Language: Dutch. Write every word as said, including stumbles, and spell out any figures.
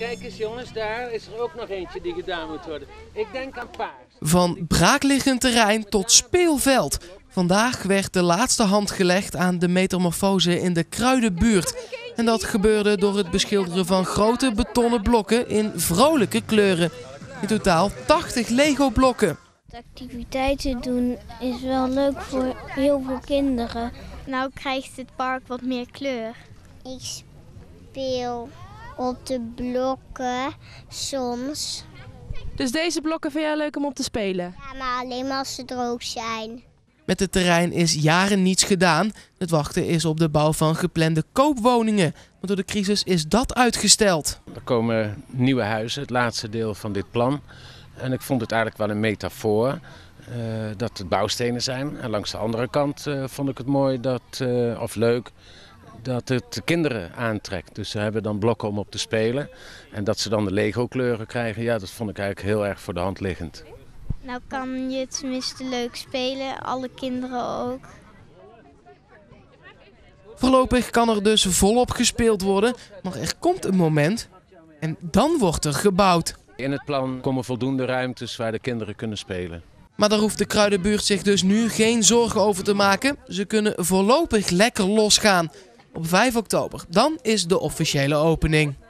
kijk eens jongens, daar is er ook nog eentje die gedaan moet worden. Ik denk aan paars. Van braakliggend terrein tot speelveld. Vandaag werd de laatste hand gelegd aan de metamorfose in de Kruidenbuurt. En dat gebeurde door het beschilderen van grote betonnen blokken in vrolijke kleuren. In totaal tachtig Lego-blokken. Activiteiten doen is wel leuk voor heel veel kinderen. Nou krijgt het park wat meer kleur. Ik speel op de blokken soms. Dus deze blokken vind jij leuk om op te spelen? Ja, maar alleen maar als ze droog zijn. Met het terrein is jaren niets gedaan. Het wachten is op de bouw van geplande koopwoningen. Maar door de crisis is dat uitgesteld. Er komen nieuwe huizen, het laatste deel van dit plan. En ik vond het eigenlijk wel een metafoor uh, dat het bouwstenen zijn. En langs de andere kant uh, vond ik het mooi, dat, uh, of leuk, dat het de kinderen aantrekt. Dus ze hebben dan blokken om op te spelen. En dat ze dan de Lego kleuren krijgen, ja, dat vond ik eigenlijk heel erg voor de hand liggend. Nou kan je tenminste leuk spelen, alle kinderen ook. Voorlopig kan er dus volop gespeeld worden, maar er komt een moment en dan wordt er gebouwd. In het plan komen voldoende ruimtes waar de kinderen kunnen spelen. Maar daar hoeft de Kruidenbuurt zich dus nu geen zorgen over te maken. Ze kunnen voorlopig lekker losgaan. Op vijf oktober, dan is de officiële opening.